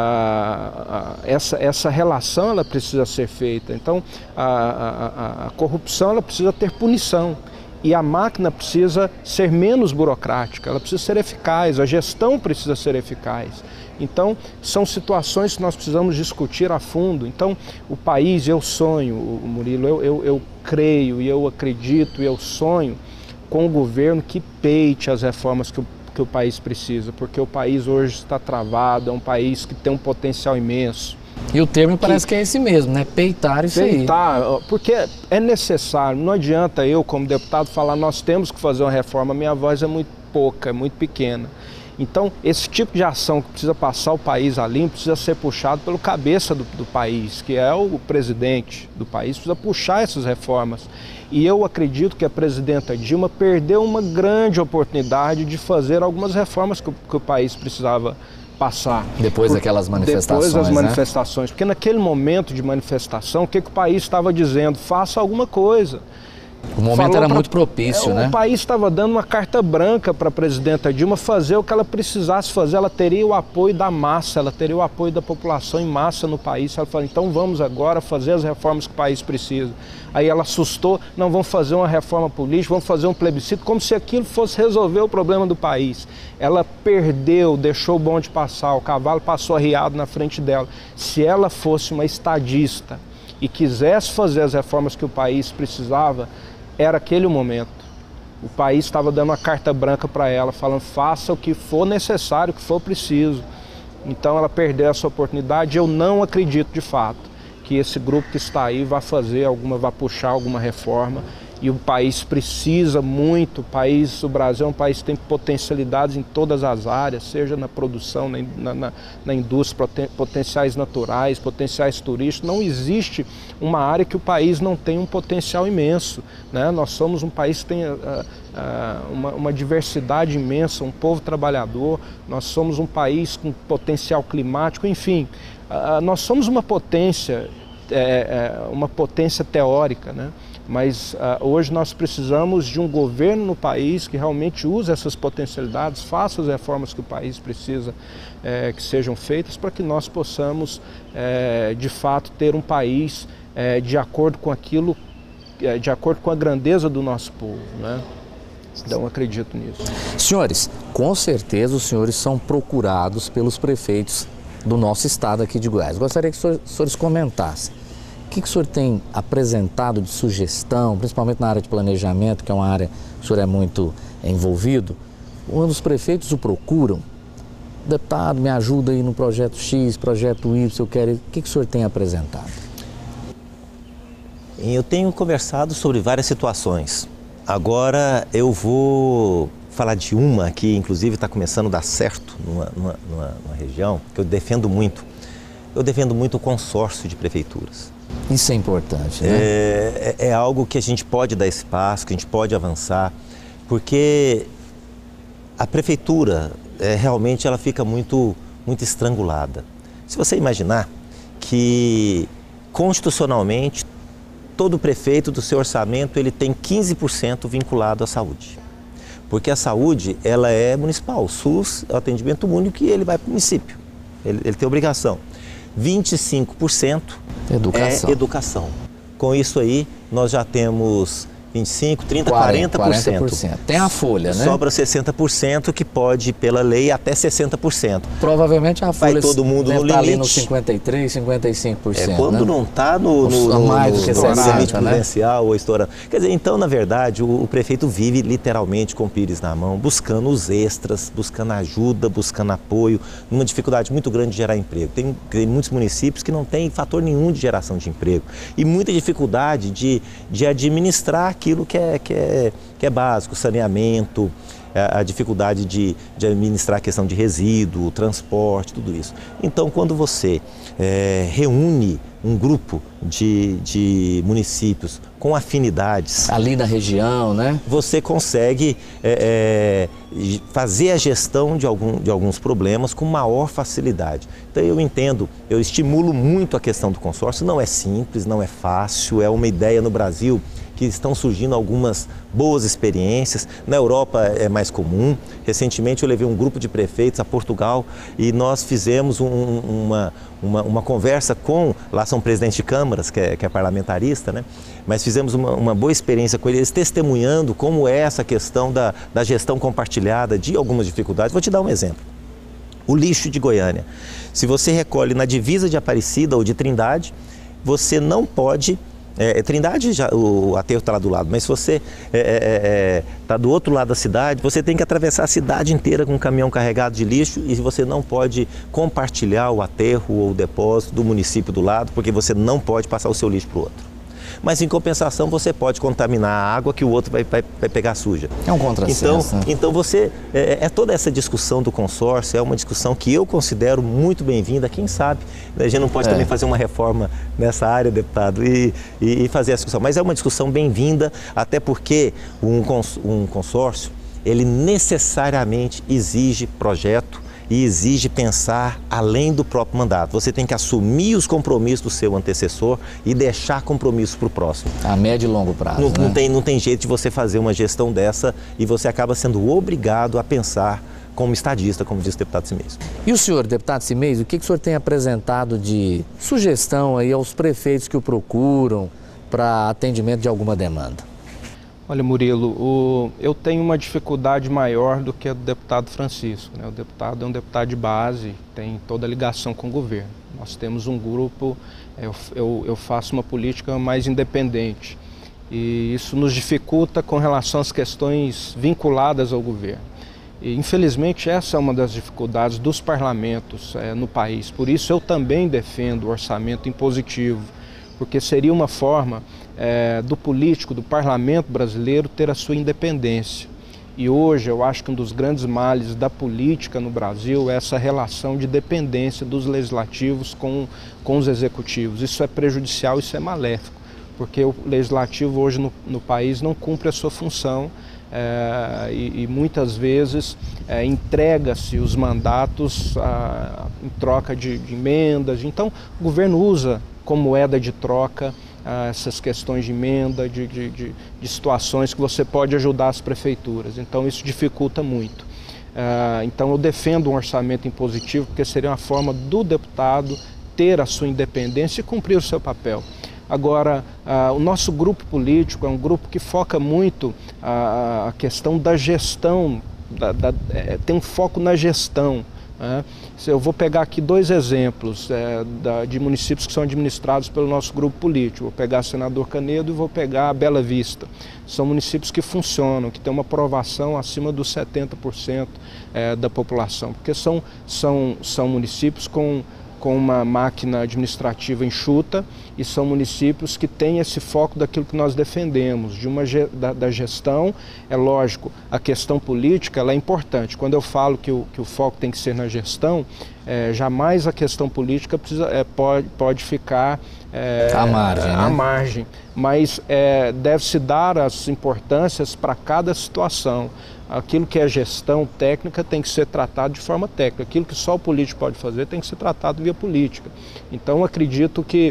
a, a, essa, essa relação ela precisa ser feita. Então, a, a, a corrupção ela precisa ter punição e a máquina precisa ser menos burocrática, ela precisa ser eficaz, a gestão precisa ser eficaz. Então, são situações que nós precisamos discutir a fundo. Então, o país, eu sonho, Murilo, eu, eu, eu creio e eu acredito e eu sonho com o governo que peite as reformas que o que o país precisa, porque o país hoje está travado, é um país que tem um potencial imenso.
E o termo parece que, que é esse mesmo, né? Peitar isso aí.
Peitar, porque é necessário, não adianta eu como deputado falar nós temos que fazer uma reforma, minha voz é muito pouca, é muito pequena. Então, esse tipo de ação que precisa passar o país a limpo precisa ser puxado pelo cabeça do, do país, que é o presidente do país, precisa puxar essas reformas. E eu acredito que a presidenta Dilma perdeu uma grande oportunidade de fazer algumas reformas que o, que o país precisava passar.
Depois
Por,
daquelas manifestações,
Depois das
né?
manifestações, porque naquele momento de manifestação, o que, que o país estava dizendo? Faça alguma coisa.
O momento
Falou
era
pra,
muito propício,
é,
né?
O país estava dando uma carta branca para a presidenta Dilma fazer o que ela precisasse fazer. Ela teria o apoio da massa, ela teria o apoio da população em massa no país. Ela falou, então vamos agora fazer as reformas que o país precisa. Aí ela assustou, não, vamos fazer uma reforma política, vamos fazer um plebiscito, como se aquilo fosse resolver o problema do país. Ela perdeu, deixou o bonde passar, o cavalo passou arriado na frente dela. Se ela fosse uma estadista e quisesse fazer as reformas que o país precisava, era aquele o momento. O país estava dando uma carta branca para ela, falando faça o que for necessário, o que for preciso. Então ela perdeu essa oportunidade. Eu não acredito de fato que esse grupo que está aí vai fazer alguma, vai puxar alguma reforma. E o país precisa muito, o, país, o Brasil é um país que tem potencialidades em todas as áreas, seja na produção, na, na, na indústria, potenciais naturais, potenciais turísticos. Não existe uma área que o país não tenha um potencial imenso, né? Nós somos um país que tem uh, uh, uma, uma diversidade imensa, um povo trabalhador, nós somos um país com potencial climático, enfim, uh, nós somos uma potência, é, é, uma potência teórica, né? Mas uh, hoje nós precisamos de um governo no país que realmente use essas potencialidades, faça as reformas que o país precisa eh, que sejam feitas para que nós possamos, eh, de fato, ter um país eh, de acordo com aquilo, eh, de acordo com a grandeza do nosso povo, né? Então, acredito nisso.
Senhores, com certeza os senhores são procurados pelos prefeitos do nosso estado aqui de Goiás. Gostaria que os senhores comentassem. O que, que o senhor tem apresentado de sugestão, principalmente na área de planejamento, que é uma área que o senhor é muito envolvido? Um dos prefeitos o procuram. Deputado, me ajuda aí no projeto X, projeto Y, eu quero... O que, que o senhor tem apresentado?
Eu tenho conversado sobre várias situações. Agora eu vou falar de uma que, inclusive, está começando a dar certo numa, numa, numa, numa região que eu defendo muito. Eu defendo muito o consórcio de prefeituras.
Isso é importante, né?
É, é, é algo que a gente pode dar espaço, que a gente pode avançar, porque a prefeitura, é, realmente, ela fica muito, muito estrangulada. Se você imaginar que, constitucionalmente, todo prefeito do seu orçamento ele tem quinze por cento vinculado à saúde. Porque a saúde, ela é municipal, o SUS é o atendimento único e ele vai para o município, ele, ele tem obrigação. vinte e cinco por cento
educação.
é educação. Com isso aí, nós já temos vinte e cinco por cento, trinta por cento, quarenta por cento.
quarenta por cento. Tem a folha, né?
Sobra sessenta por cento, que pode, pela lei, até sessenta por cento.
Provavelmente a folha
vai todo mundo no
tá
limite.
ali nos cinquenta e três por cento, cinquenta e cinco por cento.
É quando
né?
não está no, no, no,
mais
no,
do que
no limite
né?
prudencial ou estourando. Quer dizer, então, na verdade, o, o prefeito vive literalmente com o pires na mão, buscando os extras, buscando ajuda, buscando apoio, numa dificuldade muito grande de gerar emprego. Tem, tem muitos municípios que não têm fator nenhum de geração de emprego e muita dificuldade de, de administrar aquilo que é, que é que é básico, saneamento, a dificuldade de, de administrar a questão de resíduo, transporte, tudo isso. Então, quando você é, reúne um grupo de, de municípios com afinidades...
ali na região, né?
Você consegue é, é, fazer a gestão de, algum, de alguns problemas com maior facilidade. Então, eu entendo, eu estimulo muito a questão do consórcio. Não é simples, não é fácil, é uma ideia no Brasil que estão surgindo algumas boas experiências. Na Europa é mais comum. Recentemente eu levei um grupo de prefeitos a Portugal e nós fizemos um, uma, uma, uma conversa com, lá são presidentes de câmaras, que é, que é parlamentarista, né? Mas fizemos uma, uma boa experiência com eles, testemunhando como é essa questão da, da gestão compartilhada de algumas dificuldades. Vou te dar um exemplo. O lixo de Goiânia. Se você recolhe na divisa de Aparecida ou de Trindade, você não pode... É, Trindade, já, o aterro está lá do lado, mas se você está é, é, é, do outro lado da cidade, você tem que atravessar a cidade inteira com um caminhão carregado de lixo e você não pode compartilhar o aterro ou o depósito do município do lado, porque você não pode passar o seu lixo para o outro. Mas, em compensação, você pode contaminar a água que o outro vai, vai, vai pegar suja.
É um contrassenso.
Então, então você, é, é toda essa discussão do consórcio, é uma discussão que eu considero muito bem-vinda. Quem sabe, a gente não pode é. também fazer uma reforma nessa área, deputado, e, e, e fazer essa discussão. Mas é uma discussão bem-vinda, até porque um, cons, um consórcio, ele necessariamente exige projeto, e exige pensar além do próprio mandato. Você tem que assumir os compromissos do seu antecessor e deixar compromissos para o próximo.
A médio e longo prazo,
não,
né?
não, tem, não tem jeito de você fazer uma gestão dessa e você acaba sendo obrigado a pensar como estadista, como disse o deputado Cimeis.
E o senhor, deputado Cimeis, o que, que o senhor tem apresentado de sugestão aí aos prefeitos que o procuram para atendimento de alguma demanda?
Olha, Murilo, o, eu tenho uma dificuldade maior do que a do deputado Francisco, né? O deputado é um deputado de base, tem toda a ligação com o governo. Nós temos um grupo, eu, eu, eu faço uma política mais independente e isso nos dificulta com relação às questões vinculadas ao governo. E, infelizmente, essa é uma das dificuldades dos parlamentos é, no país. Por isso, eu também defendo o orçamento impositivo, porque seria uma forma é, do político, do parlamento brasileiro, ter a sua independência. E hoje, eu acho que um dos grandes males da política no Brasil é essa relação de dependência dos legislativos com, com os executivos. Isso é prejudicial, isso é maléfico, porque o legislativo hoje no, no país não cumpre a sua função. É, e, e muitas vezes é, entrega-se os mandatos a, em troca de, de emendas. Então o governo usa como moeda de troca a, essas questões de emenda, de, de, de, de situações que você pode ajudar as prefeituras. Então isso dificulta muito. É, então eu defendo um orçamento impositivo, porque seria uma forma do deputado ter a sua independência e cumprir o seu papel. Agora, uh, o nosso grupo político é um grupo que foca muito a, a questão da gestão, da, da, é, tem um foco na gestão. Né? Eu vou pegar aqui dois exemplos é, da, de municípios que são administrados pelo nosso grupo político. Vou pegar Senador Canedo e vou pegar Bela Vista. São municípios que funcionam, que têm uma aprovação acima dos setenta por cento é, da população, porque são, são, são municípios com com uma máquina administrativa enxuta e são municípios que têm esse foco daquilo que nós defendemos, de uma, da, da gestão. É lógico, a questão política ela é importante. Quando eu falo que o, que o foco tem que ser na gestão, é, jamais a questão política precisa, é, pode, pode ficar é,
à margem,
à
né?
margem, mas é, deve-se dar as importâncias para cada situação. Aquilo que é gestão técnica tem que ser tratado de forma técnica. Aquilo que só o político pode fazer tem que ser tratado via política. Então, acredito que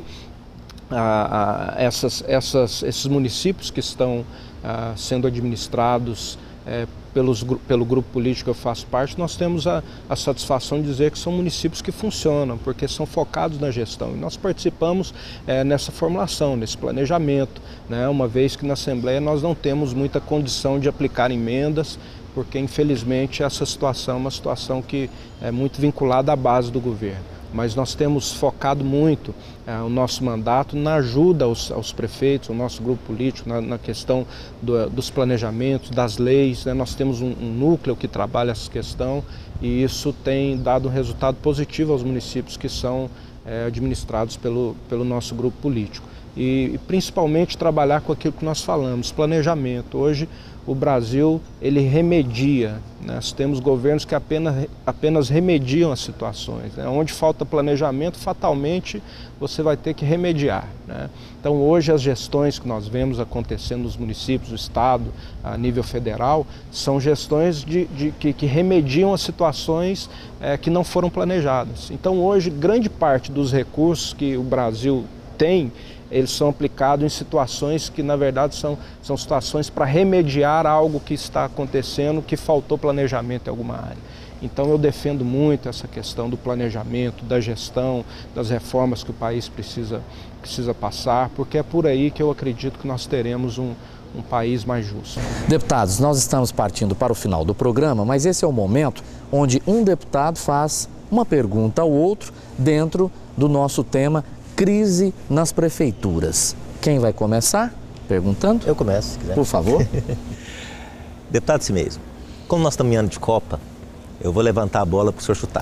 ah, ah, essas, essas, esses municípios que estão ah, sendo administrados eh, pelos, pelo grupo político que eu faço parte, nós temos a, a satisfação de dizer que são municípios que funcionam, porque são focados na gestão. E nós participamos eh, nessa formulação, nesse planejamento, né? Uma vez que na Assembleia nós não temos muita condição de aplicar emendas, porque infelizmente essa situação é uma situação que é muito vinculada à base do governo. Mas nós temos focado muito é, o nosso mandato na ajuda aos, aos prefeitos, o nosso grupo político, na, na questão do, dos planejamentos, das leis, né? Nós temos um, um núcleo que trabalha essa questão e isso tem dado um resultado positivo aos municípios que são é, administrados pelo, pelo nosso grupo político. E, e principalmente trabalhar com aquilo que nós falamos, planejamento. Hoje o Brasil ele remedia, né? Nós temos governos que apenas, apenas remediam as situações, né? Onde falta planejamento, fatalmente você vai ter que remediar, né? Então hoje as gestões que nós vemos acontecendo nos municípios, no estado, a nível federal, são gestões de, de, que, que remediam as situações é, que não foram planejadas. Então hoje grande parte dos recursos que o Brasil tem, eles são aplicados em situações que, na verdade, são, são situações para remediar algo que está acontecendo, que faltou planejamento em alguma área. Então, eu defendo muito essa questão do planejamento, da gestão, das reformas que o país precisa, precisa passar, porque é por aí que eu acredito que nós teremos um, um país mais justo.
Deputados, nós estamos partindo para o final do programa, mas esse é o momento onde um deputado faz uma pergunta ao outro dentro do nosso tema crise nas prefeituras. Quem vai começar perguntando?
Eu começo, se quiser.
Por favor.
Deputado Cimeiro, como nós estamos em ano de Copa, eu vou levantar a bola para o senhor chutar.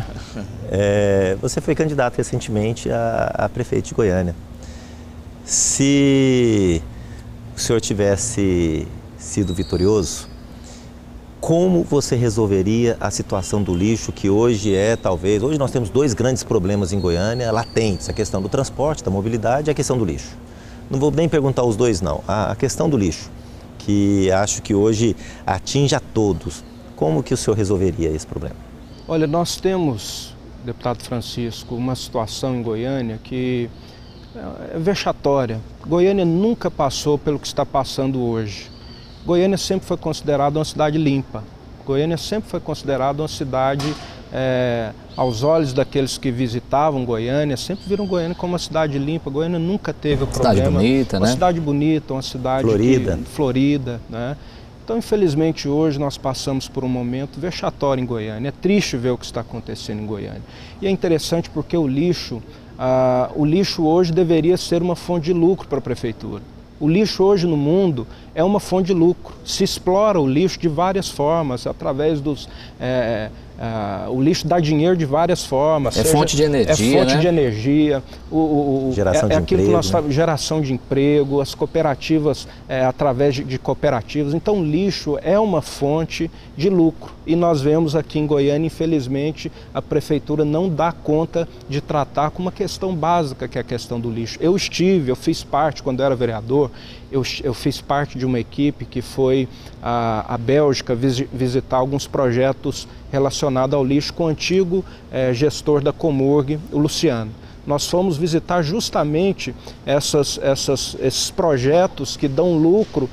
é, você foi candidato recentemente a, a prefeito de Goiânia. Se o senhor tivesse sido vitorioso, como você resolveria a situação do lixo, que hoje é, talvez, hoje nós temos dois grandes problemas em Goiânia, latentes, a questão do transporte, da mobilidade e a questão do lixo. Não vou nem perguntar os dois, não. A, a questão do lixo, que acho que hoje atinge a todos. Como que o senhor resolveria esse problema?
Olha, nós temos, deputado Francisco, uma situação em Goiânia que é vexatória. Goiânia nunca passou pelo que está passando hoje. Goiânia sempre foi considerada uma cidade limpa. Goiânia sempre foi considerada uma cidade, é, aos olhos daqueles que visitavam Goiânia, sempre viram Goiânia como uma cidade limpa. Goiânia nunca teve o problema.
Cidade bonita,
uma
né?
cidade bonita, uma cidade
florida.
Que, florida, né? Então, infelizmente, hoje nós passamos por um momento vexatório em Goiânia. É triste ver o que está acontecendo em Goiânia. E é interessante porque o lixo, ah, o lixo hoje deveria ser uma fonte de lucro para a prefeitura. O lixo hoje no mundo é uma fonte de lucro. Se explora o lixo de várias formas, através dos... É, Uh, o lixo dá dinheiro de várias formas.
É seja, fonte de energia,
É fonte
né?
de energia. O, o, o,
geração
é,
de
é aquilo
emprego,
que nós
né?
falamos, geração de emprego, as cooperativas, é, através de, de cooperativas. Então, o lixo é uma fonte de lucro. E nós vemos aqui em Goiânia, infelizmente, a prefeitura não dá conta de tratar com uma questão básica, que é a questão do lixo. Eu estive, eu fiz parte, quando eu era vereador, eu, eu fiz parte de uma equipe que foi à, à Bélgica vis, visitar alguns projetos relacionado ao lixo com o antigo eh, gestor da Comurg, o Luciano. Nós fomos visitar justamente essas, essas, esses projetos que dão lucro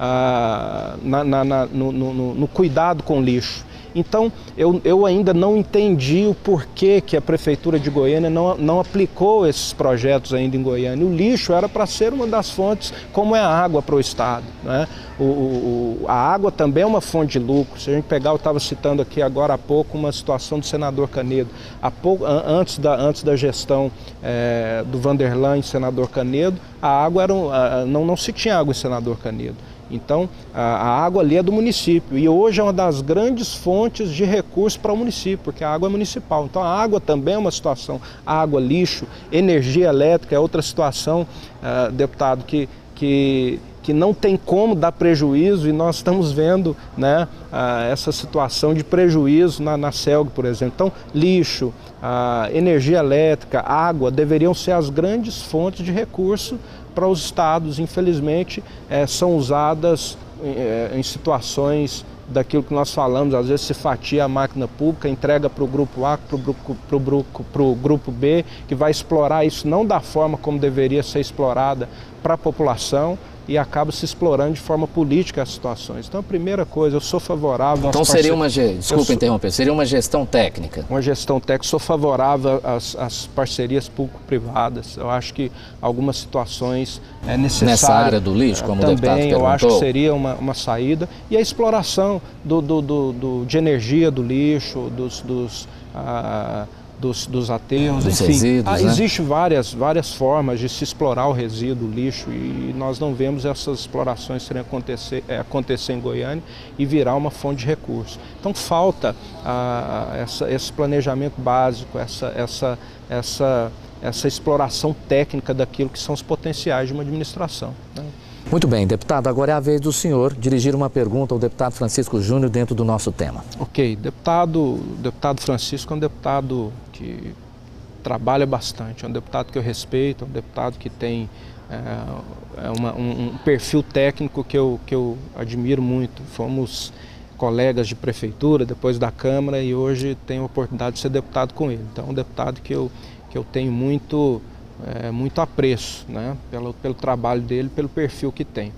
ah, na, na, na, no, no, no cuidado com o lixo. Então, eu, eu ainda não entendi o porquê que a Prefeitura de Goiânia não, não aplicou esses projetos ainda em Goiânia. O lixo era para ser uma das fontes, como é a água para o Estado, né? O, o, a água também é uma fonte de lucro. Se a gente pegar, eu estava citando aqui agora há pouco uma situação do senador Canedo. Há pouco, antes, da, antes da gestão é, do Vanderlan em senador Canedo, a água era um, a, não, não se tinha água em senador Canedo. Então, a, a água ali é do município e hoje é uma das grandes fontes de recursos para o município, porque a água é municipal. Então, a água também é uma situação, água, lixo, energia elétrica é outra situação, uh, deputado, que, que, que não tem como dar prejuízo e nós estamos vendo, né, uh, essa situação de prejuízo na, na Celg, por exemplo. Então, lixo, uh, energia elétrica, água deveriam ser as grandes fontes de recurso para os estados. Infelizmente, é, são usadas é, em situações daquilo que nós falamos, às vezes se fatia a máquina pública, entrega para o grupo A, para o grupo, pro grupo, pro grupo B, que vai explorar isso não da forma como deveria ser explorada para a população, e acaba se explorando de forma política as situações. Então, a primeira coisa, eu sou favorável...
Então, seria uma, desculpa
sou...
interromper, seria uma gestão técnica?
Uma gestão técnica, sou favorável às, às parcerias público-privadas. Eu acho que algumas situações é necessário.
Nessa área do lixo, como
também,
o deputado perguntou?
Eu acho que seria uma, uma saída. E a exploração do, do, do, do, de energia do lixo, dos... dos ah, Dos, dos aterros,
dos
enfim,
resíduos,
ah,
né?
Existem várias, várias formas de se explorar o resíduo, o lixo, e nós não vemos essas explorações acontecer, é, acontecer em Goiânia e virar uma fonte de recursos. Então falta ah, essa, esse planejamento básico, essa, essa, essa, essa exploração técnica daquilo que são os potenciais de uma administração, né?
Muito bem, deputado, agora é a vez do senhor dirigir uma pergunta ao deputado Francisco Júnior dentro do nosso tema. Ok,
deputado, deputado Francisco é um deputado que trabalha bastante, é um deputado que eu respeito, é um deputado que tem é, uma, um, um perfil técnico que eu, que eu admiro muito. Fomos colegas de prefeitura, depois da Câmara, e hoje tenho a oportunidade de ser deputado com ele. Então é um deputado que eu, que eu tenho muito... É, muito apreço, né, pelo, pelo trabalho dele, pelo perfil que tem.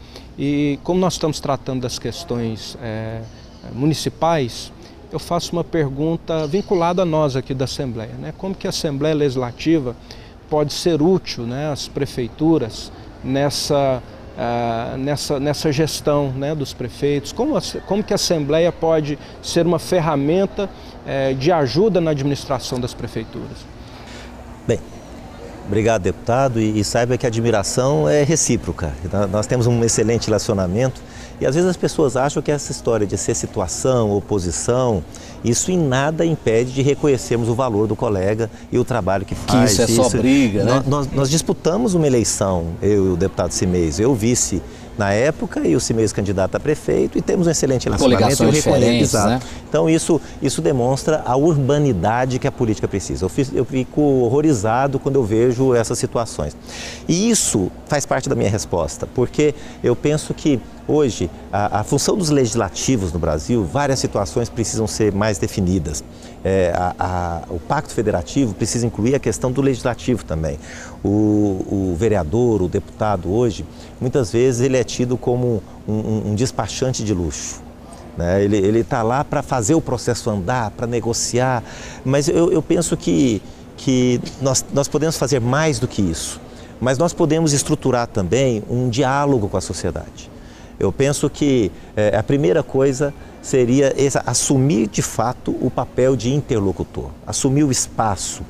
E como nós estamos tratando das questões é, municipais, eu faço uma pergunta vinculada a nós aqui da Assembleia, né? Como que a Assembleia Legislativa pode ser útil, né, às prefeituras nessa, uh, nessa, nessa gestão, né, dos prefeitos? Como, a, como que a Assembleia pode ser uma ferramenta uh, de ajuda na administração das prefeituras?
Bem, obrigado, deputado, e, e saiba que a admiração é recíproca. Nós temos um excelente relacionamento e às vezes as pessoas acham que essa história de ser situação, oposição, isso em nada impede de reconhecermos o valor do colega e o trabalho que faz.
Que isso é só briga, né?
Nós, nós, nós disputamos uma eleição, eu e o deputado Cimês, eu vice na época e o Cimês candidato a prefeito, e temos um excelente relacionamento.
Coligações diferentes, né?
Então isso, isso demonstra a urbanidade que a política precisa. Eu, fiz, eu fico horrorizado quando eu vejo essas situações. E isso faz parte da minha resposta, porque eu penso que hoje a, a função dos legislativos no Brasil, várias situações precisam ser mais definidas. É, a, a, o Pacto Federativo precisa incluir a questão do legislativo também. O, o vereador, o deputado hoje, muitas vezes ele é tido como um, um, um despachante de luxo, né? Ele está lá para fazer o processo andar, para negociar, mas eu, eu penso que, que nós, nós podemos fazer mais do que isso, mas nós podemos estruturar também um diálogo com a sociedade. Eu penso que é, a primeira coisa seria essa, assumir de fato o papel de interlocutor, assumir o espaço.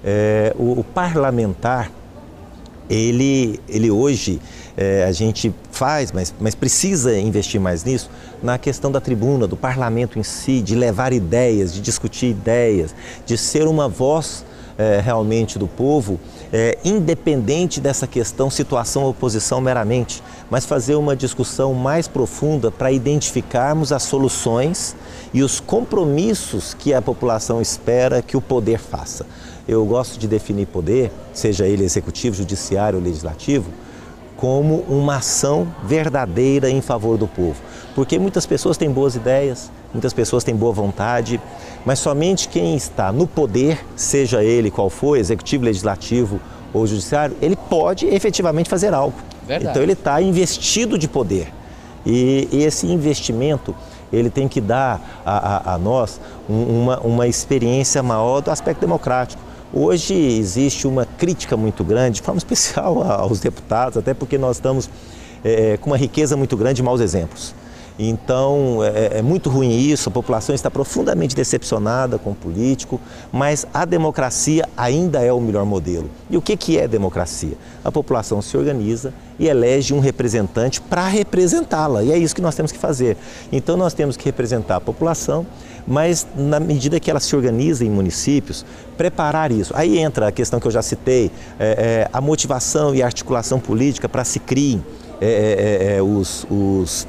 É, o, o parlamentar, ele, ele hoje, é, a gente faz, mas, mas precisa investir mais nisso, na questão da tribuna, do parlamento em si, de levar ideias, de discutir ideias, de ser uma voz é, realmente do povo, é, independente dessa questão situação-oposição meramente, mas fazer uma discussão mais profunda para identificarmos as soluções e os compromissos que a população espera que o poder faça. Eu gosto de definir poder, seja ele executivo, judiciário ou legislativo, como uma ação verdadeira em favor do povo. Porque muitas pessoas têm boas ideias, muitas pessoas têm boa vontade, mas somente quem está no poder, seja ele qual for, executivo, legislativo ou judiciário, ele pode efetivamente fazer algo. Verdade. Então ele está investido de poder. E esse investimento, ele tem que dar a, a, a nós uma, uma experiência maior do aspecto democrático. Hoje existe uma crítica muito grande, de forma especial aos deputados, até porque nós estamos é, com uma riqueza muito grande de maus exemplos. Então é, é muito ruim isso, a população está profundamente decepcionada com o político, mas a democracia ainda é o melhor modelo. E o que, que é democracia? A população se organiza e elege um representante para representá-la, e é isso que nós temos que fazer. Então nós temos que representar a população, mas na medida que ela se organiza em municípios, preparar isso. Aí entra a questão que eu já citei, é, é, a motivação e a articulação política para se criem é, é, é, os... os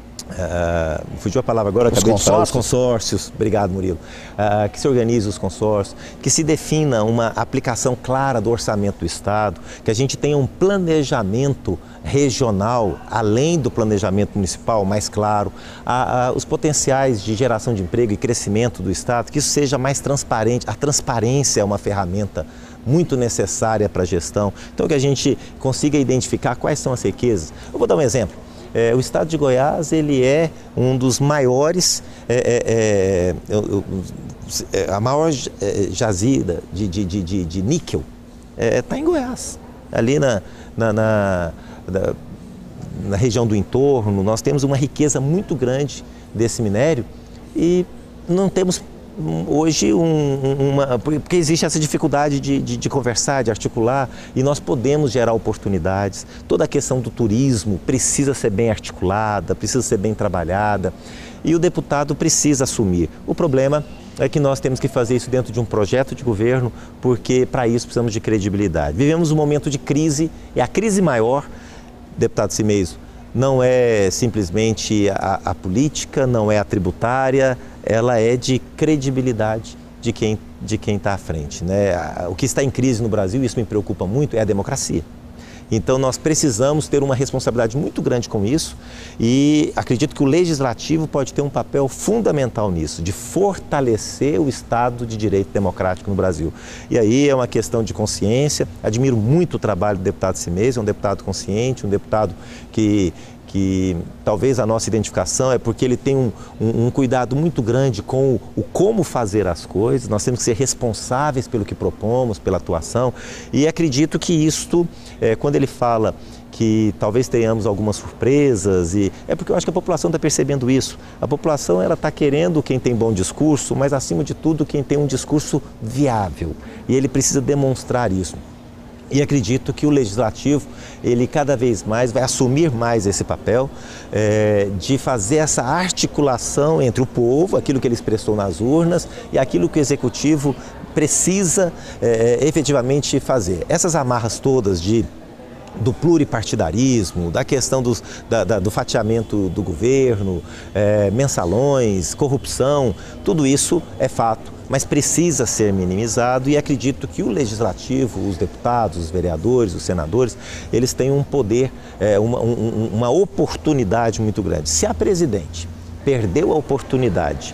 Uh, fugiu a palavra agora, acabei de falar, os consórcios, obrigado Murilo, uh, que se organize os consórcios, que se defina uma aplicação clara do orçamento do Estado, que a gente tenha um planejamento regional, além do planejamento municipal, mais claro, uh, uh, os potenciais de geração de emprego e crescimento do Estado, que isso seja mais transparente. A transparência é uma ferramenta muito necessária para a gestão, então que a gente consiga identificar quais são as riquezas. Eu vou dar um exemplo. É, o estado de Goiás, ele é um dos maiores, é, é, é, a maior jazida de, de, de, de níquel está é, em Goiás, ali na, na, na, na, na região do entorno. Nós temos uma riqueza muito grande desse minério e não temos hoje um, uma, porque existe essa dificuldade de, de, de conversar, de articular, e nós podemos gerar oportunidades. Toda a questão do turismo precisa ser bem articulada, precisa ser bem trabalhada, e o deputado precisa assumir. O problema é que nós temos que fazer isso dentro de um projeto de governo, porque para isso precisamos de credibilidade. Vivemos um momento de crise, e a crise maior, deputado Cimeso, não é simplesmente a, a política, não é a tributária, ela é de credibilidade de quem de quem está à frente, né? O que está em crise no Brasil, isso me preocupa muito, é a democracia. Então nós precisamos ter uma responsabilidade muito grande com isso, e acredito que o Legislativo pode ter um papel fundamental nisso, de fortalecer o Estado de Direito Democrático no Brasil. E aí é uma questão de consciência. Admiro muito o trabalho do deputado Cimeso, é um deputado consciente, um deputado que... que talvez a nossa identificação é porque ele tem um, um, um cuidado muito grande com o, o como fazer as coisas. Nós temos que ser responsáveis pelo que propomos, pela atuação, e acredito que isto, é, quando ele fala que talvez tenhamos algumas surpresas, e é porque eu acho que a população está percebendo isso. A população ela está querendo quem tem bom discurso, mas acima de tudo quem tem um discurso viável, e ele precisa demonstrar isso. E acredito que o Legislativo, ele cada vez mais vai assumir mais esse papel é, de fazer essa articulação entre o povo, aquilo que ele expressou nas urnas, e aquilo que o Executivo precisa é, efetivamente fazer. Essas amarras todas de do pluripartidarismo, da questão dos, da, da, do fatiamento do governo, é, mensalões, corrupção, tudo isso é fato, mas precisa ser minimizado, e acredito que o Legislativo, os deputados, os vereadores, os senadores, eles têm um poder, é, uma, um, uma oportunidade muito grande. Se a presidente perdeu a oportunidade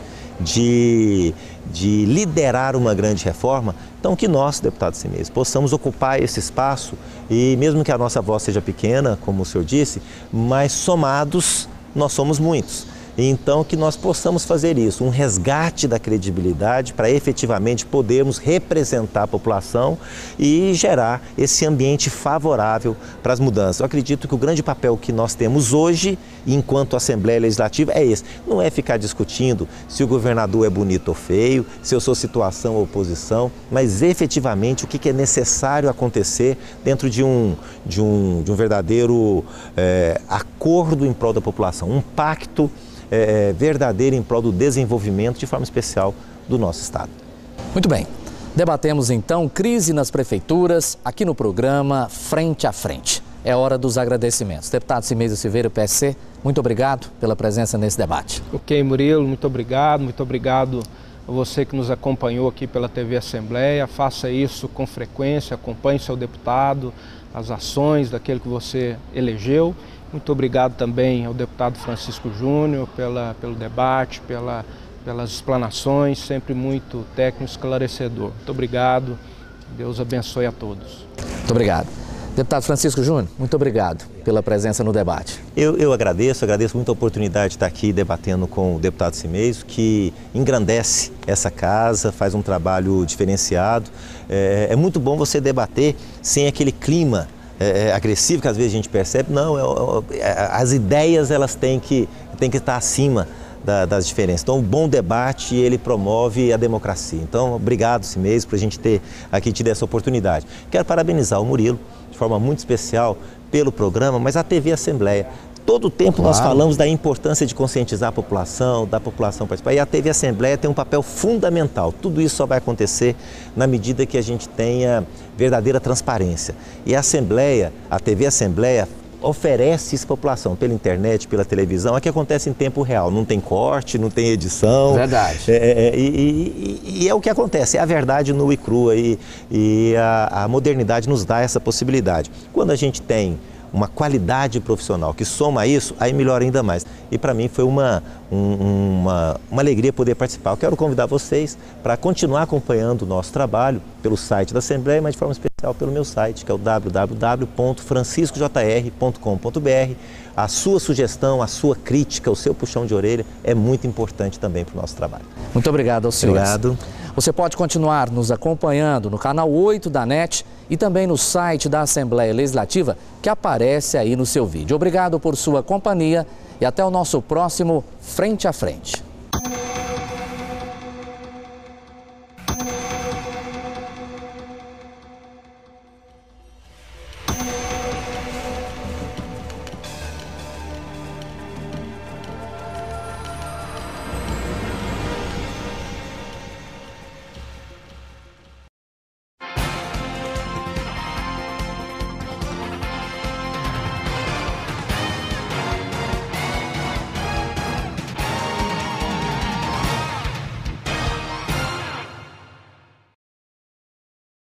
de, de liderar uma grande reforma, então que nós, deputado Cimeso, possamos ocupar esse espaço, e mesmo que a nossa voz seja pequena, como o senhor disse, mas somados nós somos muitos. Então, que nós possamos fazer isso, um resgate da credibilidade para efetivamente podermos representar a população e gerar esse ambiente favorável para as mudanças. Eu acredito que o grande papel que nós temos hoje, enquanto Assembleia Legislativa, é esse. Não é ficar discutindo se o governador é bonito ou feio, se eu sou situação ou oposição, mas efetivamente o que é necessário acontecer dentro de um, de um, de um verdadeiro é, acordo em prol da população, um pacto É, verdadeira em prol do desenvolvimento, de forma especial, do nosso Estado.
Muito bem. Debatemos então crise nas prefeituras aqui no programa Frente a Frente. É hora dos agradecimentos. Deputado Cimeio Silveira, P S C, muito obrigado pela presença nesse debate.
Ok, Murilo, muito obrigado. Muito obrigado a você que nos acompanhou aqui pela T V Assembleia. Faça isso com frequência, acompanhe seu deputado, as ações daquele que você elegeu. Muito obrigado também ao deputado Francisco Júnior pela, pelo debate, pela, pelas explanações, sempre muito técnico e esclarecedor. Muito obrigado, Deus abençoe a todos.
Muito obrigado. Deputado Francisco Júnior, muito obrigado pela presença no debate.
Eu, eu agradeço, agradeço muito a oportunidade de estar aqui debatendo com o deputado Cimeio, que engrandece essa casa, faz um trabalho diferenciado. É, é muito bom você debater sem aquele clima É, agressivo que às vezes a gente percebe. Não, é, é, as ideias elas têm que, têm que estar acima da, das diferenças. Então, um bom debate, ele promove a democracia. Então, obrigado, Cimeio, por a gente ter aqui tido essa oportunidade. Quero parabenizar o Murilo, de forma muito especial, pelo programa, mas a T V Assembleia. Todo o tempo claro. Nós falamos da importância de conscientizar a população, da população participar. E a T V Assembleia tem um papel fundamental. Tudo isso só vai acontecer na medida que a gente tenha verdadeira transparência. E a Assembleia, a T V Assembleia, oferece isso à população, pela internet, pela televisão. Aqui acontece em tempo real, não tem corte, não tem edição.
Verdade.
É, é, e, e, e é o que acontece, é a verdade nua e crua. E, e a, a modernidade nos dá essa possibilidade. Quando a gente tem uma qualidade profissional que soma isso, aí melhora ainda mais. E para mim foi uma, um, uma, uma alegria poder participar. Eu quero convidar vocês para continuar acompanhando o nosso trabalho pelo site da Assembleia, mas de forma especial pelo meu site, que é o w w w ponto francisco j r ponto com ponto b r. A sua sugestão, a sua crítica, o seu puxão de orelha é muito importante também para o nosso trabalho.
Muito obrigado aos senhores.
Obrigado.
Você pode continuar nos acompanhando no canal oito da NET e também no site da Assembleia Legislativa, que aparece aí no seu vídeo. Obrigado por sua companhia e até o nosso próximo Frente a Frente.